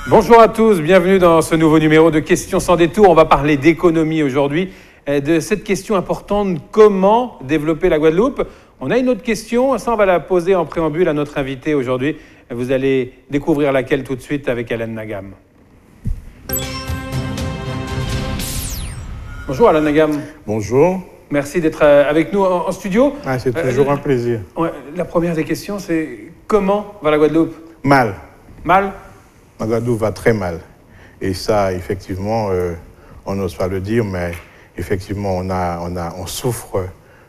Bonjour à tous, bienvenue dans ce nouveau numéro de Questions sans détour. On va parler d'économie aujourd'hui, de cette question importante, comment développer la Guadeloupe. On a une autre question, ça on va la poser en préambule à notre invité aujourd'hui. Vous allez découvrir laquelle tout de suite avec Alain Nagam. Bonjour Alain Nagam. Bonjour. Merci d'être avec nous en studio. C'est toujours un plaisir. La première des questions, c'est comment va la Guadeloupe? Mal. Mal? La Guadeloupe va très mal. Et ça, effectivement, on n'ose pas le dire, mais effectivement, on souffre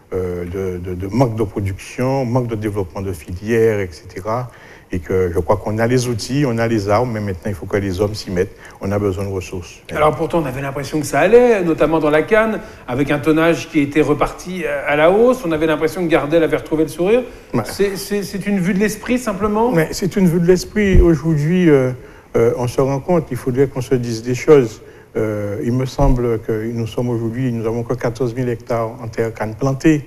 de manque de production, manque de développement de filières, etc. Et que je crois qu'on a les outils, on a les armes, mais maintenant, il faut que les hommes s'y mettent. On a besoin de ressources. Alors pourtant, on avait l'impression que ça allait, notamment dans la canne, avec un tonnage qui était reparti à la hausse. On avait l'impression que Gardel avait retrouvé le sourire. Ouais. C'est une vue de l'esprit, simplement? Mais c'est une vue de l'esprit. Aujourd'hui, on se rend compte, il faudrait qu'on se dise des choses. Il me semble que nous avons que 14 000 hectares en terre canne plantée.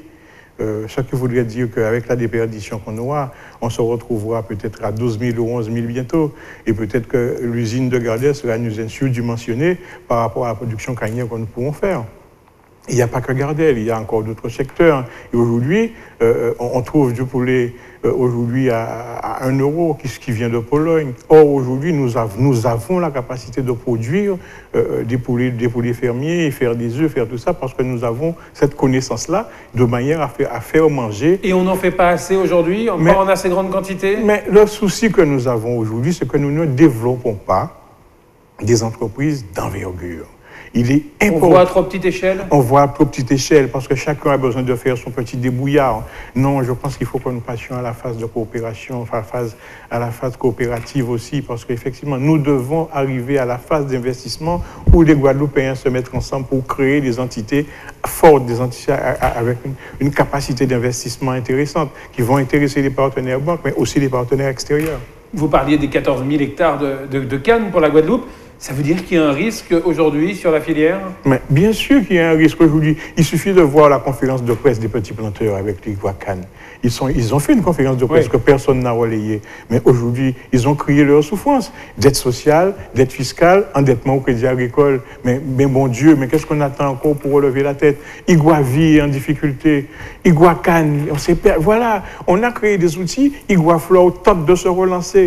Ce qui voudrait dire qu'avec la déperdition qu'on aura, on se retrouvera peut-être à 12 000 ou 11 000 bientôt. Et peut-être que l'usine de Gardel sera une usine surdimensionnée par rapport à la production cannière que nous pouvons faire. Il n'y a pas que Gardel, il y a encore d'autres secteurs. Et aujourd'hui, on trouve du poulet aujourd'hui à 1 euro qui vient de Pologne. Or, aujourd'hui, nous avons la capacité de produire des poulets fermiers, faire des œufs, faire tout ça, parce que nous avons cette connaissance-là de manière à faire manger. Et on n'en fait pas assez aujourd'hui, pas en assez grande quantité? Mais le souci que nous avons aujourd'hui, c'est que nous ne développons pas des entreprises d'envergure. Il est important. On voit à trop petite échelle? On voit à trop petite échelle parce que chacun a besoin de faire son petit débrouillard. Non, je pense qu'il faut que nous passions à la phase de coopération, à la phase coopérative aussi, parce qu'effectivement, nous devons arriver à la phase d'investissement où les Guadeloupéens se mettent ensemble pour créer des entités fortes, des entités avec une capacité d'investissement intéressante, qui vont intéresser les partenaires banques, mais aussi les partenaires extérieurs. Vous parliez des 14 000 hectares de canne pour la Guadeloupe. Ça veut dire qu'il y a un risque aujourd'hui sur la filière? Mais bien sûr qu'il y a un risque aujourd'hui. Il suffit de voir la conférence de presse des petits planteurs avec les Guacanes. Ils ont fait une conférence de presse que personne n'a relayée. Mais aujourd'hui, ils ont crié leur souffrance. Dette sociale, dette fiscale, endettement au crédit agricole. Mais bon Dieu, mais qu'est-ce qu'on attend encore pour relever la tête? Iguavi est en difficulté. Iguacane, voilà, on a créé des outils. Iguaflore tente de se relancer.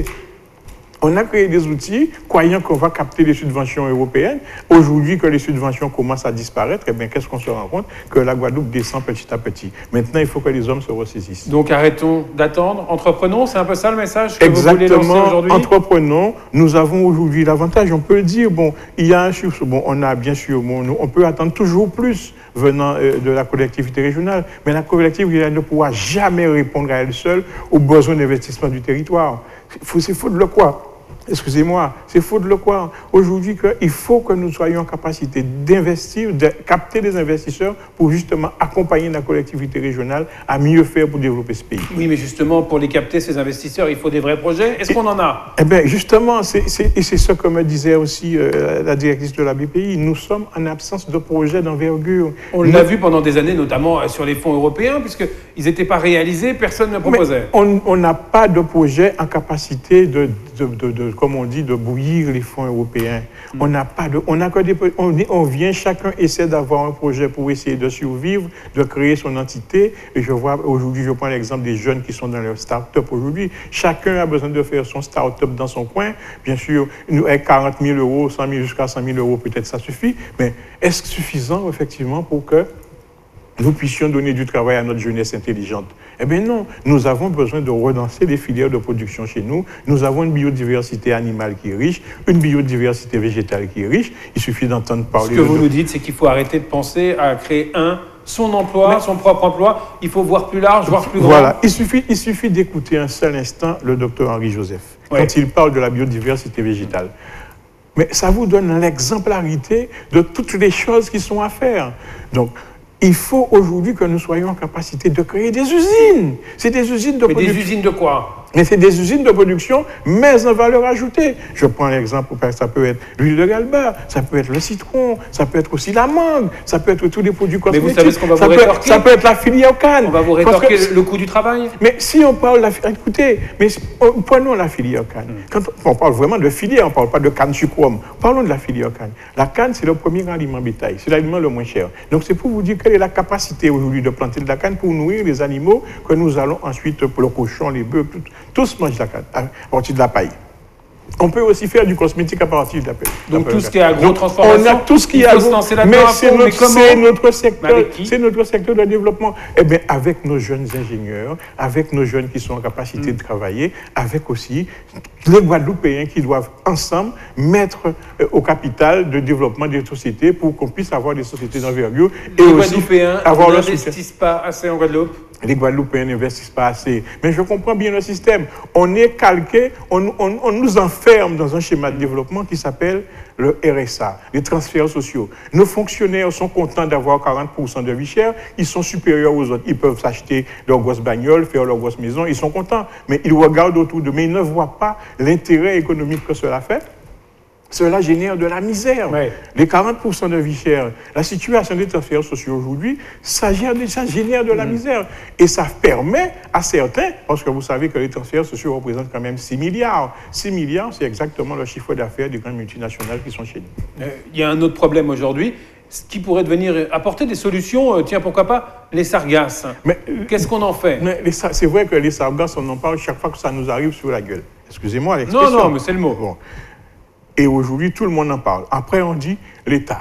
On a créé des outils, croyant qu'on va capter les subventions européennes. Aujourd'hui, que les subventions commencent à disparaître, eh bien, qu'est-ce qu'on se rend compte? Que la Guadeloupe descend petit à petit. Maintenant, il faut que les hommes se ressaisissent. Donc, arrêtons d'attendre. Entreprenons, c'est un peu ça le message que vous voulez lancer aujourd'hui? Entreprenons. Nous avons aujourd'hui l'avantage, on peut le dire, il y a un chiffre, on a bien sûr, on peut attendre toujours plus venant de la collectivité régionale, mais la collectivité régionale ne pourra jamais répondre à elle seule aux besoins d'investissement du territoire. C'est faux de le croire. Excusez-moi, c'est faux de le croire. Aujourd'hui, il faut que nous soyons en capacité d'investir, de capter des investisseurs pour justement accompagner la collectivité régionale à mieux faire pour développer ce pays. Oui, mais justement, pour les capter, ces investisseurs, il faut des vrais projets. Est-ce qu'on en a? Eh bien, justement, c'est ce que me disait aussi la directrice de la BPI. Nous sommes en absence de projets d'envergure. On l'a vu pendant des années, notamment sur les fonds européens, puisqu'ils n'étaient pas réalisés, personne ne proposait. Mais on n'a pas de projet en capacité comme on dit, de bouillir les fonds européens. On n'a pas de, on vient, chacun essaie d'avoir un projet pour essayer de survivre, de créer son entité. Et je vois aujourd'hui, je prends l'exemple des jeunes qui sont dans leur start-up aujourd'hui. Chacun a besoin de faire son start-up dans son coin. Bien sûr, avec 40 000 euros, 100 000 jusqu'à 100 000 euros, peut-être ça suffit. Mais est-ce suffisant, effectivement, pour que nous puissions donner du travail à notre jeunesse intelligente? Eh bien non, nous avons besoin de relancer des filières de production chez nous. Nous avons une biodiversité animale qui est riche, une biodiversité végétale qui est riche. Il suffit d'entendre parler... Ce que vous nous dites, c'est qu'il faut arrêter de penser à créer son emploi, son propre emploi. Il faut voir plus large, voir plus grand. Voilà, il suffit d'écouter un seul instant le docteur Henri Joseph, quand il parle de la biodiversité végétale. Mais ça vous donne l'exemplarité de toutes les choses qui sont à faire. Donc, il faut aujourd'hui que nous soyons en capacité de créer des usines. C'est des usines de production. Mais des usines de quoi? Mais c'est des usines de production, mais en valeur ajoutée. Je prends l'exemple, ça peut être l'huile de galba, ça peut être le citron, ça peut être aussi la mangue, ça peut être tous les produits cosmétiques. Mais vous savez ce qu'on va vous rétorquer? Ça peut être la filière canne. On va vous rétorquer le coût du travail. Mais si on parle, écoutez, mais prenons la filière canne. Quand on parle vraiment de filière, on ne parle pas de canne sucrome. Parlons de la filière canne. La canne, c'est le premier aliment bétail, c'est l'aliment le moins cher. Donc c'est pour vous dire quelle est la capacité aujourd'hui de planter de la canne pour nourrir les animaux que nous allons ensuite, pour le cochon, les bœufs, tous mangent de la canne à partir de la paille. On peut aussi faire du cosmétique à partir de la paille. Donc tout ce qui est agro-transformation, on a tout ce qui est agro, mais c'est notre secteur de développement. Eh bien, avec nos jeunes ingénieurs, avec nos jeunes qui sont en capacité de travailler, avec aussi les Guadeloupéens qui doivent ensemble mettre au capital de développement des sociétés pour qu'on puisse avoir des sociétés d'envergure. Et les Guadeloupéens n'investissent pas assez en Guadeloupe. Les Guadeloupéens n'investissent pas assez. Mais je comprends bien le système. On est calqué, on nous enferme dans un schéma de développement qui s'appelle le RSA, les transferts sociaux. Nos fonctionnaires sont contents d'avoir 40% de vie chère, ils sont supérieurs aux autres. Ils peuvent s'acheter leur grosse bagnole, faire leur grosse maison, ils sont contents. Mais ils regardent autour d'eux, mais ils ne voient pas l'intérêt économique que cela fait. Cela génère de la misère. Ouais. Les 40% de vie chère, la situation des transferts sociaux aujourd'hui, ça génère de la misère. Et ça permet à certains, parce que vous savez que les transferts sociaux représentent quand même 6 milliards. 6 milliards, c'est exactement le chiffre d'affaires des grandes multinationales qui sont chez nous. Il y a un autre problème aujourd'hui, ce qui pourrait venir apporter des solutions, tiens, pourquoi pas, les sargasses. Qu'est-ce qu'on en fait? C'est vrai que les sargasses, on en parle chaque fois que ça nous arrive sur la gueule. Excusez-moi l'expression. Non, mais c'est le mot. Bon. Et aujourd'hui, tout le monde en parle. Après, on dit l'État,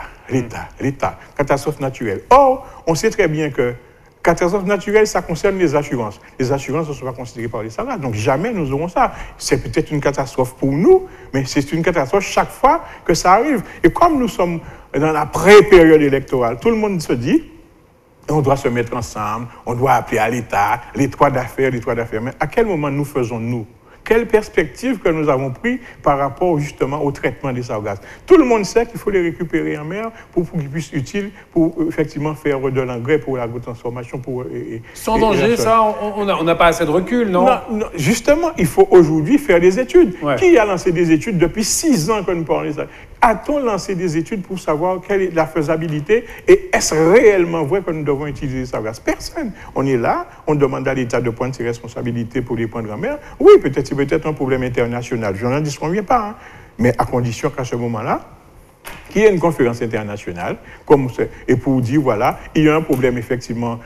catastrophe naturelle. Or, on sait très bien que catastrophe naturelle, ça concerne les assurances. Les assurances ne sont pas considérées par les salariés. Donc, jamais nous aurons ça. C'est peut-être une catastrophe pour nous, mais c'est une catastrophe chaque fois que ça arrive. Et comme nous sommes dans la pré-période électorale, tout le monde se dit, on doit se mettre ensemble, on doit appeler à l'État, les droits d'affaires. Mais à quel moment nous faisons-nous? Quelle perspective que nous avons prise par rapport justement au traitement des sargasses? Tout le monde sait qu'il faut les récupérer en mer pour qu'ils puissent être utiles pour effectivement faire de l'engrais pour l'agrotransformation. Sans danger, ça, on n'a pas assez de recul, non? Non, justement, il faut aujourd'hui faire des études. Ouais. Qui a lancé des études depuis 6 ans que nous parlons de ça? A-t-on lancé des études pour savoir quelle est la faisabilité et est-ce réellement vrai que nous devons utiliser les sargasses? Personne. On est là, on demande à l'État de prendre ses responsabilités pour les prendre en mer. Oui, peut-être un problème international. Je n'en disconviens pas, hein. Mais à condition qu'à ce moment-là, qu'il y ait une conférence internationale, et pour dire, voilà, il y a un problème effectivement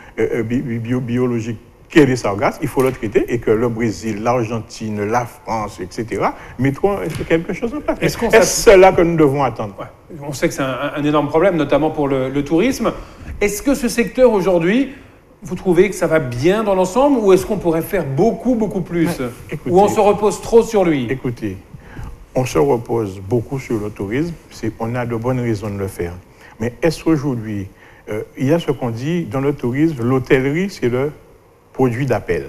biologique qui est les sargasses, il faut le traiter, et que le Brésil, l'Argentine, la France, etc., mettront quelque chose en place. Est-ce cela que nous devons attendre? Ouais. On sait que c'est un énorme problème, notamment pour le tourisme. Est-ce que ce secteur aujourd'hui, vous trouvez que ça va bien dans l'ensemble, ou est-ce qu'on pourrait faire beaucoup plus? Écoutez, ou on se repose trop sur lui? Écoutez, on se repose beaucoup sur le tourisme, on a de bonnes raisons de le faire. Mais est-ce qu'aujourd'hui, il y a ce qu'on dit dans le tourisme, l'hôtellerie, c'est le produit d'appel.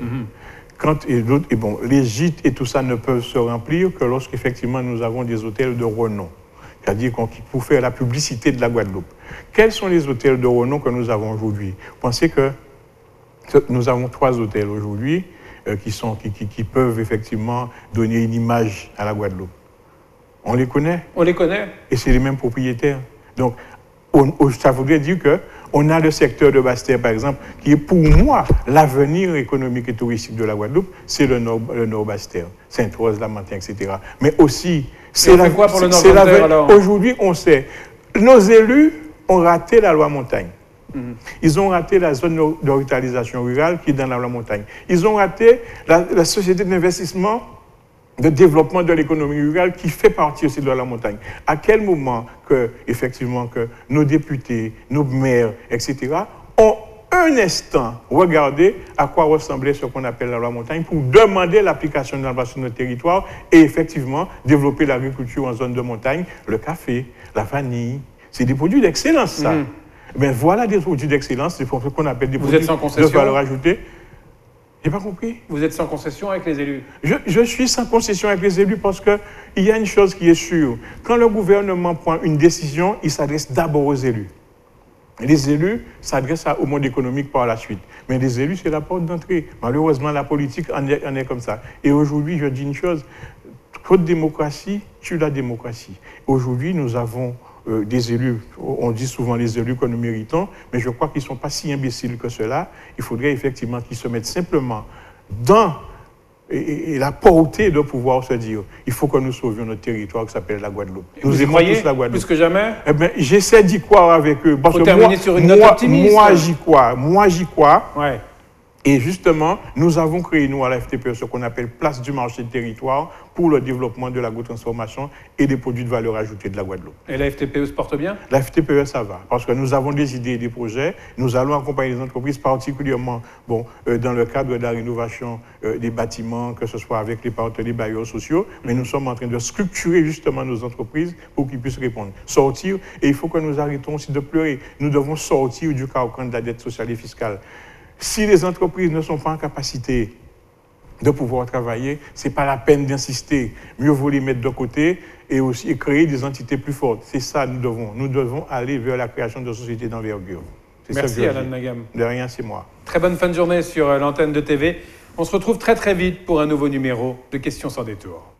Les gîtes et tout ça ne peuvent se remplir que lorsqu'effectivement nous avons des hôtels de renom. C'est-à-dire pour faire la publicité de la Guadeloupe. Quels sont les hôtels de renom que nous avons aujourd'hui? Pensez que nous avons 3 hôtels aujourd'hui qui peuvent effectivement donner une image à la Guadeloupe. On les connaît? On les connaît. Et c'est les mêmes propriétaires. Donc, ça voudrait dire qu'on a le secteur de Basse-Terre, par exemple, qui est pour moi l'avenir économique et touristique de la Guadeloupe, c'est le Nord Basse-Terre, Sainte-Rose, Lamentin, etc. Mais aussi, c'est quoi pour le Nord Basse-Terre alors? Aujourd'hui, on sait, nos élus ont raté la loi montagne. Ils ont raté la zone de revitalisation rurale qui est dans la loi montagne. Ils ont raté la société d'investissement de développement de l'économie rurale qui fait partie aussi de la montagne. À quel moment effectivement, nos députés, nos maires, etc., ont un instant regardé à quoi ressemblait ce qu'on appelle la loi montagne pour demander l'application de la loi sur notre territoire et effectivement développer l'agriculture en zone de montagne, le café, la vanille. C'est des produits d'excellence, ça. Ben voilà des produits d'excellence, c'est ce qu'on appelle des produits de valeur ajoutée. J'ai pas compris. Vous êtes sans concession avec les élus? Je suis sans concession avec les élus parce qu'il y a une chose qui est sûre. Quand le gouvernement prend une décision, il s'adresse d'abord aux élus. Les élus s'adressent au monde économique par la suite. Mais les élus, c'est la porte d'entrée. Malheureusement, la politique en est comme ça. Et aujourd'hui, je dis une chose, toute démocratie tue la démocratie. Aujourd'hui, nous avons des élus, on dit souvent les élus que nous méritons, mais je crois qu'ils ne sont pas si imbéciles que cela. Il faudrait effectivement qu'ils se mettent simplement dans la portée de pouvoir se dire, il faut que nous sauvions notre territoire qui s'appelle la Guadeloupe. Nous y croyez plus que jamais? Eh bien, j'essaie d'y croire avec eux. Parce que moi, j'y crois. Ouais. Et justement, nous avons créé, nous, à la FTPE, ce qu'on appelle place du marché de territoire pour le développement de l'agrotransformation et des produits de valeur ajoutée de la Guadeloupe. Et la FTPE se porte bien? La FTPE, ça va, parce que nous avons des idées et des projets. Nous allons accompagner les entreprises, particulièrement dans le cadre de la rénovation des bâtiments, que ce soit avec les partenaires bailleurs sociaux, mais nous sommes en train de structurer justement nos entreprises pour qu'ils puissent répondre. Sortir, et il faut que nous arrêtons aussi de pleurer. Nous devons sortir du carcan de la dette sociale et fiscale. Si les entreprises ne sont pas en capacité de pouvoir travailler, ce n'est pas la peine d'insister. Mieux vaut les mettre de côté et aussi créer des entités plus fortes. C'est ça nous devons. Nous devons aller vers la création de sociétés d'envergure. Merci Alan Nagam. De rien, c'est moi. Très bonne fin de journée sur l'antenne de TV. On se retrouve très très vite pour un nouveau numéro de Questions sans détour.